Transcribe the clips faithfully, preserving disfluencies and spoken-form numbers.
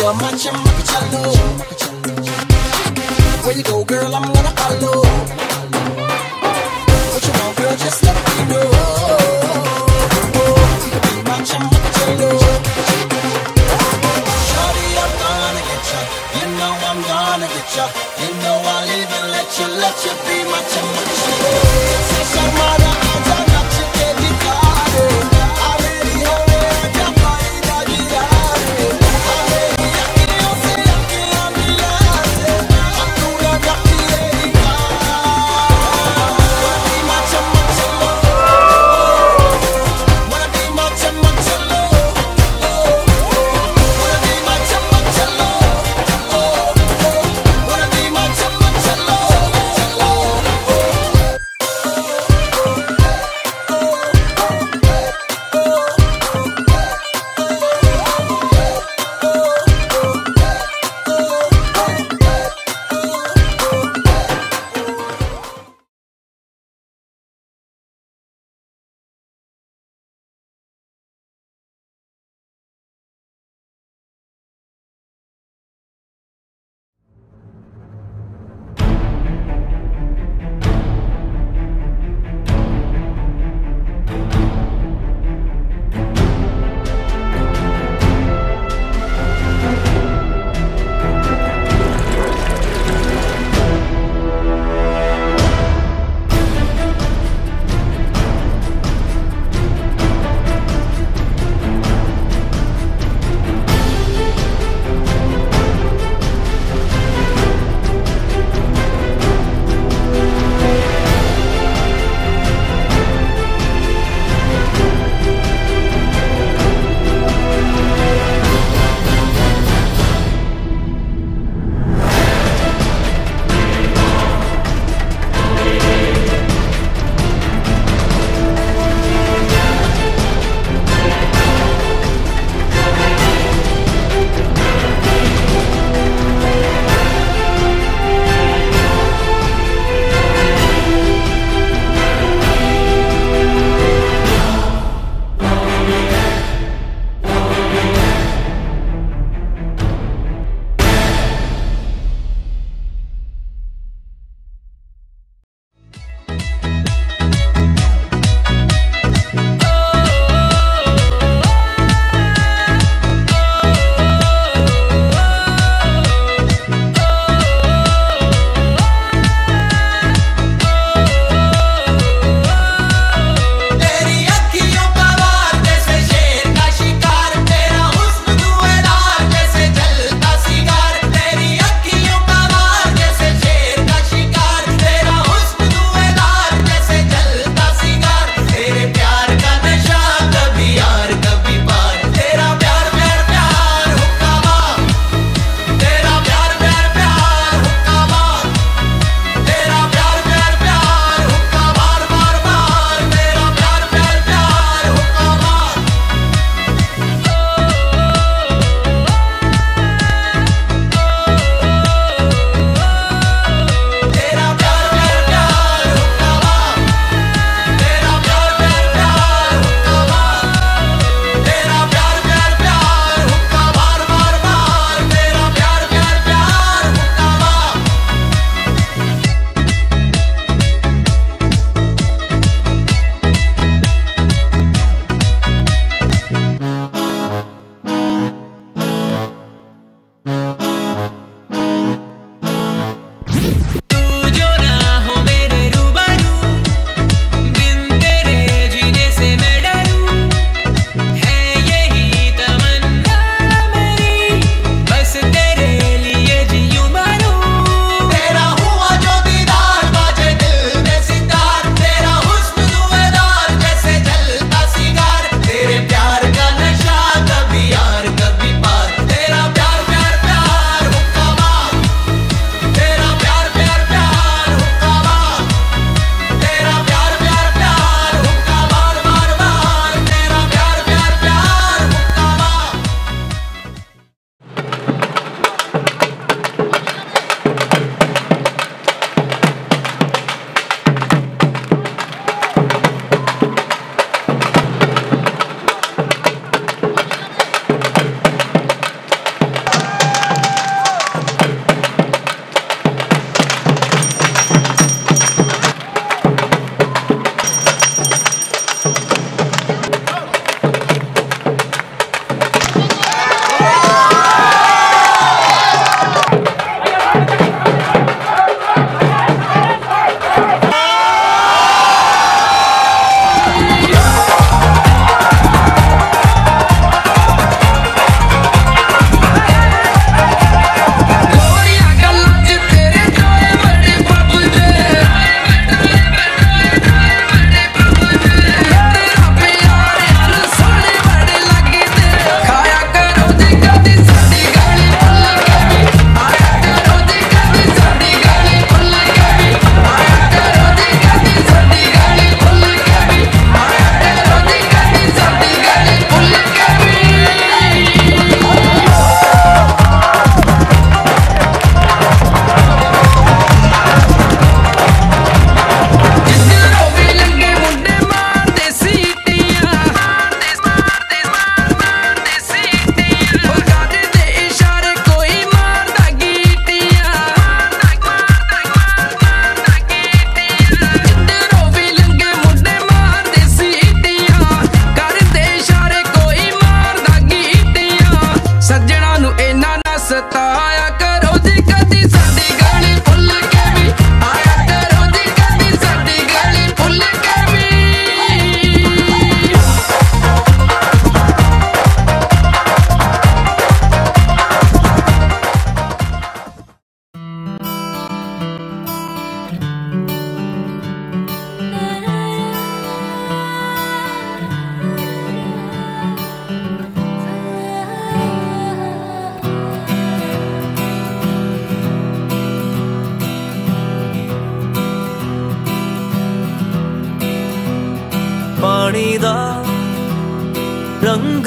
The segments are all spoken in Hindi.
a macho machello. Where you go, girl, I'm gonna follow. What you want, girl, just let me know. You can be macho machello. Shawty, I'm gonna get ya. You know I'm gonna get ya. You know I'll even let you, let you be macho machello. Say Shamara, I'm gonna let you get it started. Already hold your body, body, body. Already, I can't say I can't be lost. I'm gonna rock the area. Wanna be macho machello. Wanna be macho machello. Wanna be macho machello. Wanna be macho machello.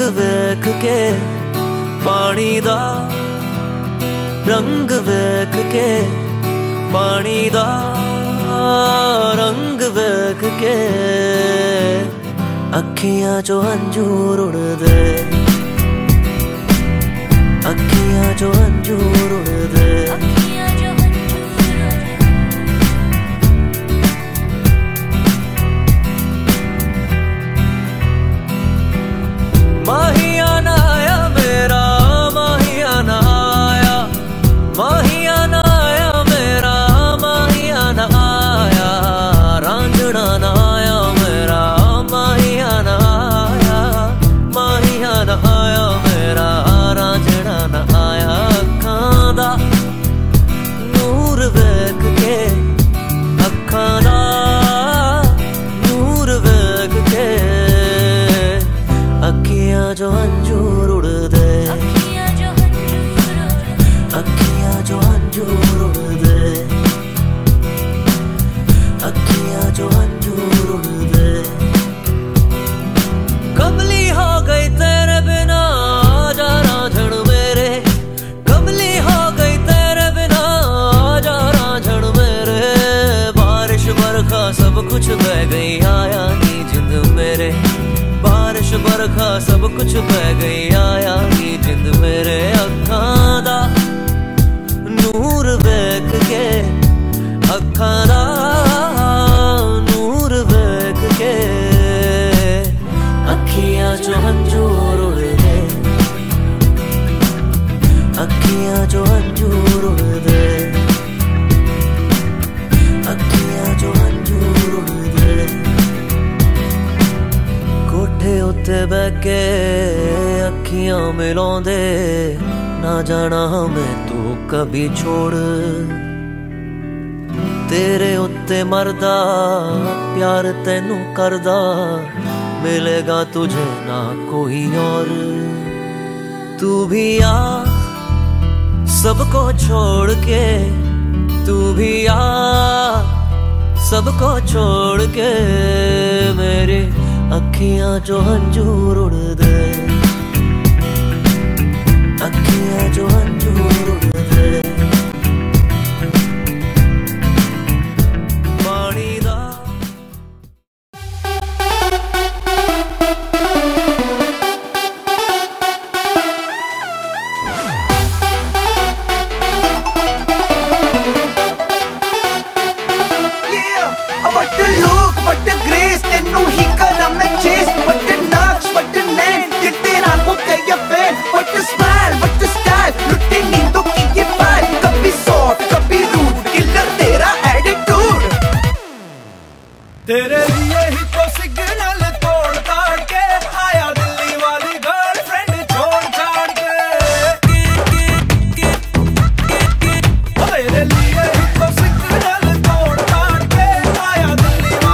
वेख के पानी दा, रंग वेख के पानी दा, रंग वेख के अखियां चो अंजूर उड़दे, अखियां चो अंजूर उड़दे। माहिया ना आया मेरा, माहिया ना आया, माहिया ना आया मेरा, माहिया ना आया, रांझना ना आया मेरा, माहिया ना आया, माहिया ना आया मेरा, रांझना ना आया। अखां दा नूर वेख के, अखां दा नूर वेख के अखियां जो अंजूर उड़दे, अखियां जो अंजूर उड़दे, अखियां जो अंजूर उड़दे। कमली हो गई तेरे बिना आजा रांझण मेरे, कमली हो गई तेरे बिना आजा रांझण मेरे। बारिश बरखा सब कुछ बह गई आया नी जिंद मेरे, बारिश बरखा सब कुछ बह गई आया नी जिंद मेरे। अखां दा नूर वेख के, अखां दा नूर वेख के अखियां चो अंजूर उड़दे, अखियां चो अंजूर उड़दे, अखियां चो अंजूर उड़दे। कोठे उत्ते बह के अखियां मिलाउंदे, ना जाना मैं तू कभी छोड़। तेरे उत्ते मरदा प्यार तेनू करदा, मिलेगा तुझे ना कोई और। तू भी आ सबको छोड़ के, तू भी आ सबको छोड़ के, मेरे अखियां जो अंजूर उड़दे, अखियां जो अंजूर उड़दे। पानी दा What the look, what the grace, तेनू ही करा मैं chase. What the nux, what the name, दिल तेरा हो गया fan. What the smile, what the style, लुटे नींदों की ये vibe. कभी soft, कभी rude, killer तेरा attitude. तेरे लिए ही तो सिग्नल तोड़ ताड़ के आया दिल्ली वाली गर्लफ्रेंड छोड़ छाड़ के। तेरे लिए ही तो सिग्नल तोड़ ताड़ के आया दिल्ली वाली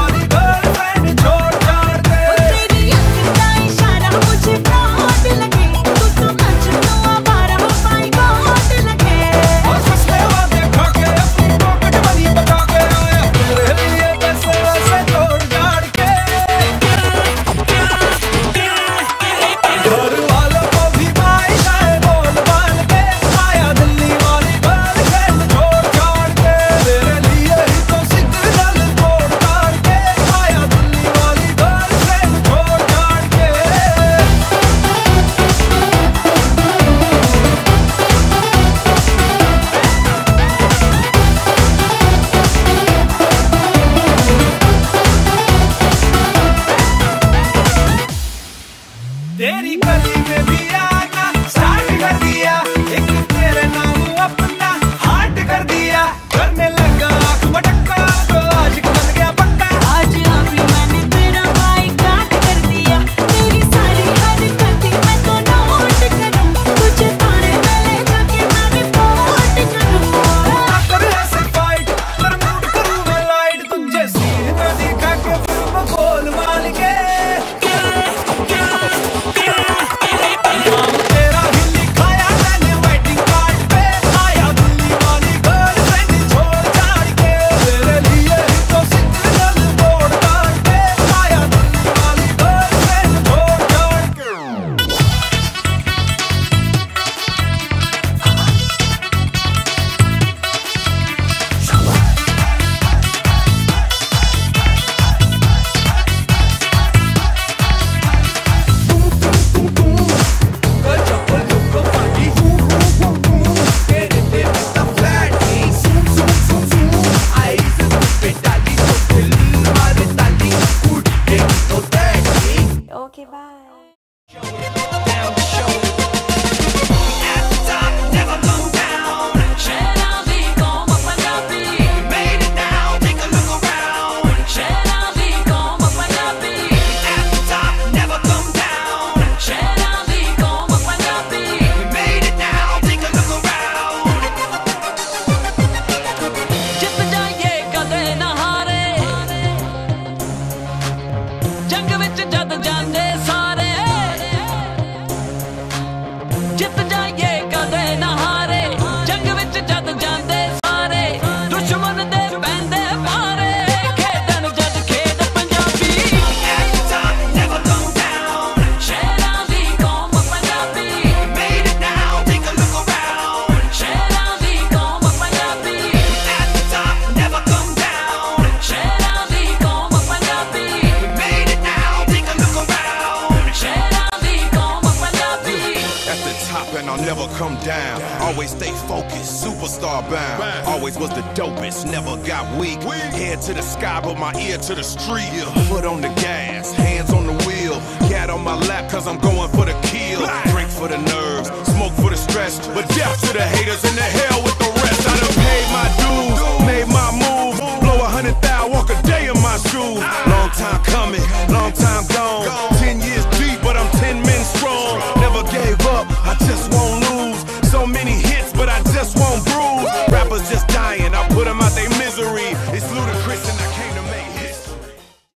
never come down. Always stay focused, superstar bound. Always was the dopest, never got weak. Head to the sky, but my ear to the street. Foot on the gas, hands on the wheel. Cat on my lap, cause I'm going for the kill. Drink for the nerves, smoke for the stress. But death to the haters and the hell with the rest. I done paid my dues, made my moves. Blow a hundred thousand, walk a day in my shoes. Long time coming, long time gone. Ten years deep, but I'm ten men strong. Never gave up, I just won't lose. So many hits, but I just won't bruise. Rappers just dying, I put them out their misery. It's ludicrous and I came to make history.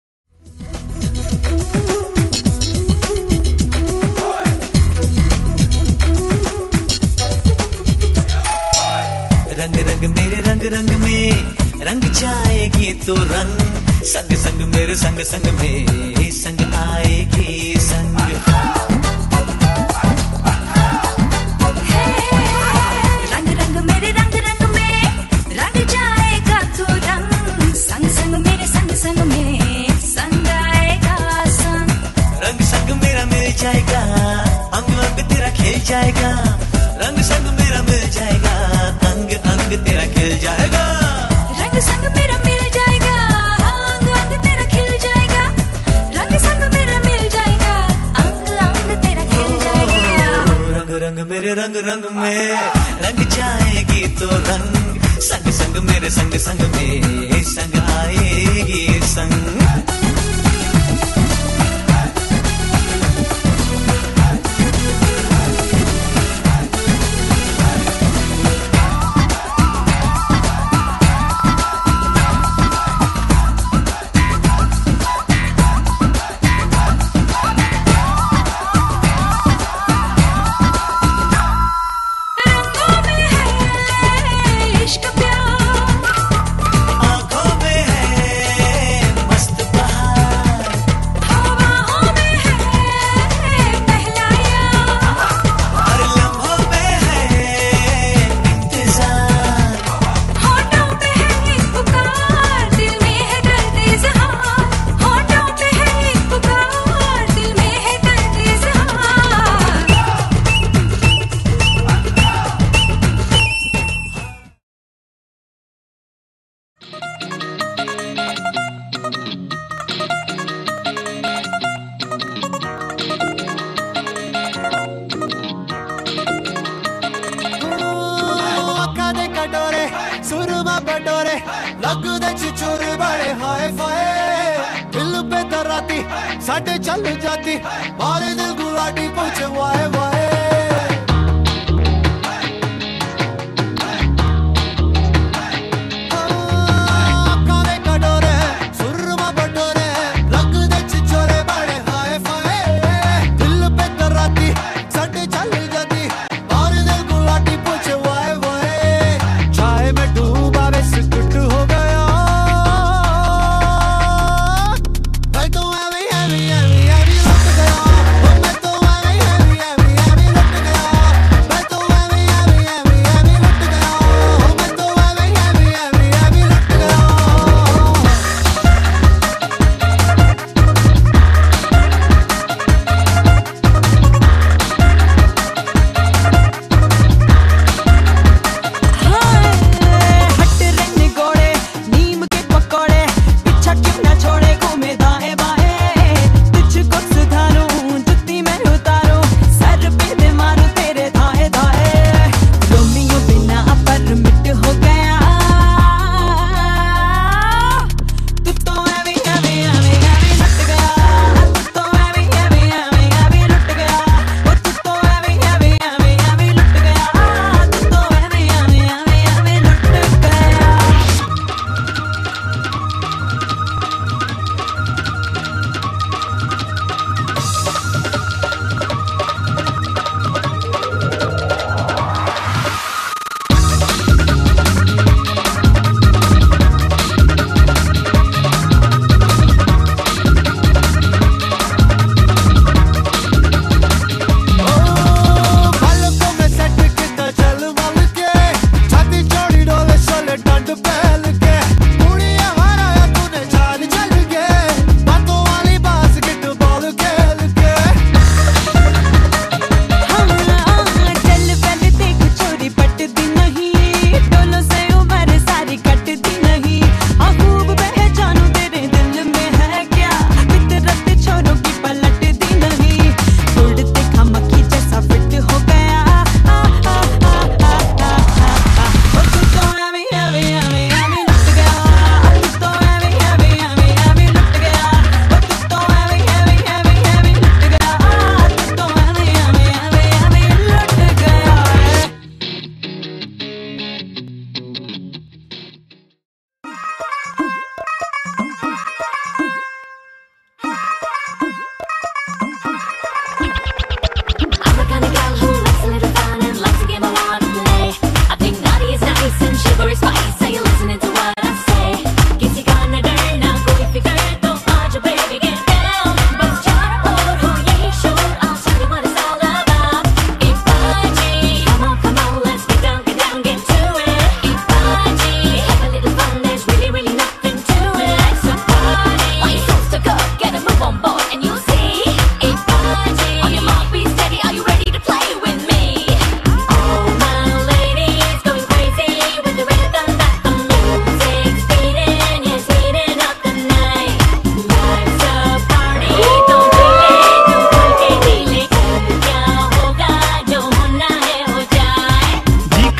रंग रंग मेरे रंग रंग में रंग जाएगी तो रंग संग संग मेरे संग संग में संग आएगी संग रंग रंग मेरे रंग रंग में रंग जाएगा तो रंग संग संग मेरे संग संग में संग आएगा संग रंग संग मेरा मिल जाएगा अंग अंग तेरा खेल जाएगा रंग संग मेरा मिल जाएगा अंग अंग तेरा खिल जाएगा रंग संग मेरा मिल जाएगा अंग अंग तेरा खिल जाएगा रंग संग मेरा मिल जाएगा अंग अंग तेरा खिल जाएगा रंग रंग मेरे रंग रंग में रंग जाएगी तो रंग संग संग मेरे संग संग में संग आएगी संग सुरमा कटोरे लगदे चुर बड़े हाय फाय दिल पे तराती साडे चल जाती मारे दिल गुलाटी पूछे वाए वाए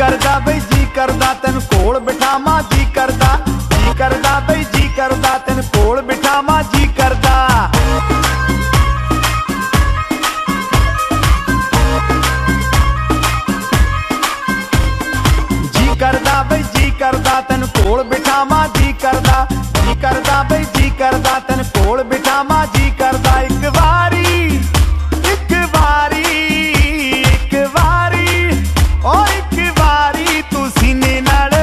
करदा बई जी करदा तेन कोल बिठावां जी करदा जी करदा बई जी करदा तेन कोल बिठावां जी करदा जी करदा बई जी करदा तेन कोल बिठावां जी करदा जी करदा बई जी करदा तेन कोल बिठावां जी करदा एक वारी एक वारी एक वारी ओ एक वारी तू सीने नाल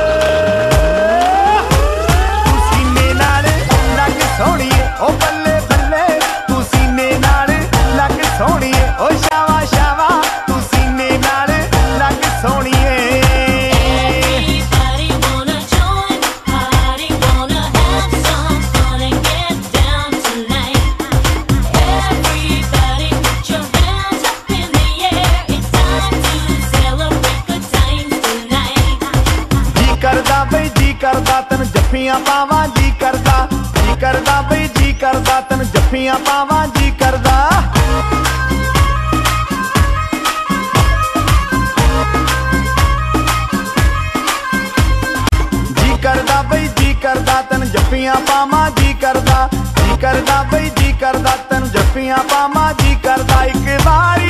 तू सीने नाल लग सोहणीए ओ बल्ले बल्ले तू सीने नाल लग सोहणीए ओ शावा शावा तू सीने नाल लग सोहणीए करदा तन जफ्फियां पावां जी करदा जी करदा बई जी करदा तन जफ्फियां पावां जी करदा जी करदा बई जी करदा तन जफ्फियां पावां जी करदा जी करदा बई जी करदा तन जफ्फियां पावां जी करदा एक वारी